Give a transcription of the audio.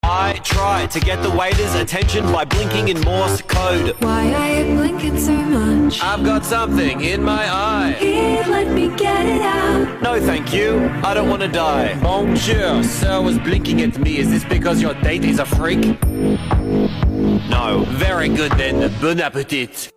I tried to get the waiter's attention by blinking in Morse code. Why are you blinking so much? I've got something in my eye. Here, let me get it out. No thank you, I don't want to die. Bonjour, sir was blinking at me. Is this because your date is a freak? No, very good then, bon appetit.